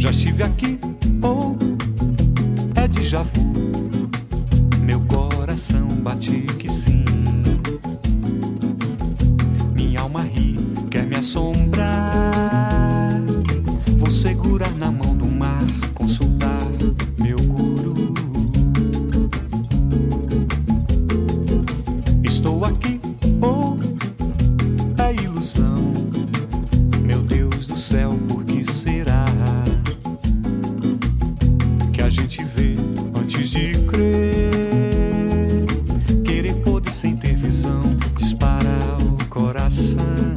Já estive aqui, ou é déjà vu? Meu coração bate que sim. Minha alma ri, quer me assombrar. Vou segurar na mão do mar, consultar meu guru. Estou aqui, ou é ilusão? Meu Deus do céu, por que será que a gente vê antes de crer? Querer poder sem ter visão, disparar o coração.